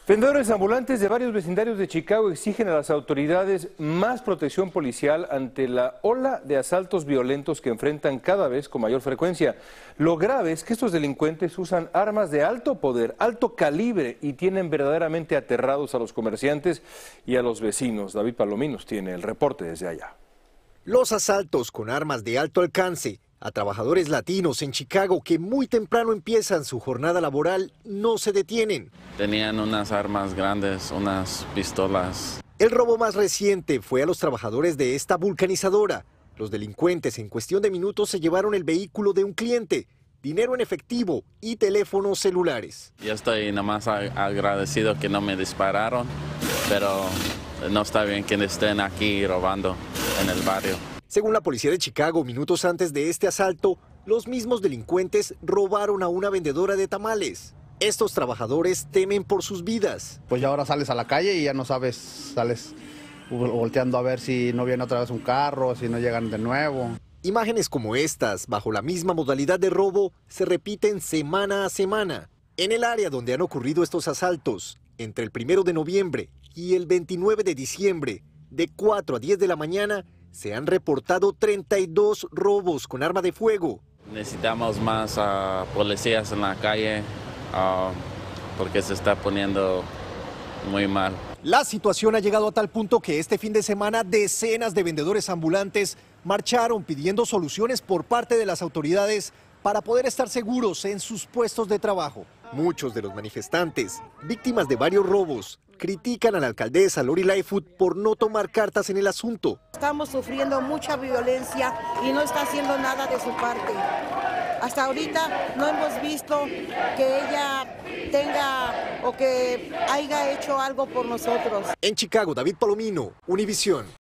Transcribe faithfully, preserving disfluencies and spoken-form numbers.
Vendedores ambulantes de varios vecindarios de Chicago exigen a las autoridades más protección policial ante la ola de asaltos violentos que enfrentan cada vez con mayor frecuencia. Lo grave es que estos delincuentes usan armas de alto poder, alto calibre y tienen verdaderamente aterrados a los comerciantes y a los vecinos. David Palominos tiene el reporte desde allá. Los asaltos con armas de alto alcance a trabajadores latinos en Chicago que muy temprano empiezan su jornada laboral no se detienen. Tenían unas armas grandes, unas pistolas. El robo más reciente fue a los trabajadores de esta vulcanizadora. Los delincuentes en cuestión de minutos se llevaron el vehículo de un cliente, dinero en efectivo y teléfonos celulares. Yo estoy nada más agradecido que no me dispararon, pero no está bien que estén aquí robando en el barrio. Según la policía de Chicago, minutos antes de este asalto, los mismos delincuentes robaron a una vendedora de tamales. Estos trabajadores temen por sus vidas. Pues ya ahora sales a la calle y ya no sabes, sales volteando a ver si no viene otra vez un carro, si no llegan de nuevo. Imágenes como estas, bajo la misma modalidad de robo, se repiten semana a semana. En el área donde han ocurrido estos asaltos, entre el primero de noviembre y el veintinueve de diciembre, de cuatro a diez de la mañana, se han reportado treinta y dos robos con arma de fuego. Necesitamos más uh, policías en la calle uh, porque se está poniendo muy mal. La situación ha llegado a tal punto que este fin de semana decenas de vendedores ambulantes marcharon pidiendo soluciones por parte de las autoridades para poder estar seguros en sus puestos de trabajo. Muchos de los manifestantes, víctimas de varios robos, critican a la alcaldesa Lori Lightfoot por no tomar cartas en el asunto. Estamos sufriendo mucha violencia y no está haciendo nada de su parte. Hasta ahorita no hemos visto que ella tenga o que haya hecho algo por nosotros. En Chicago, David Palomino, Univisión.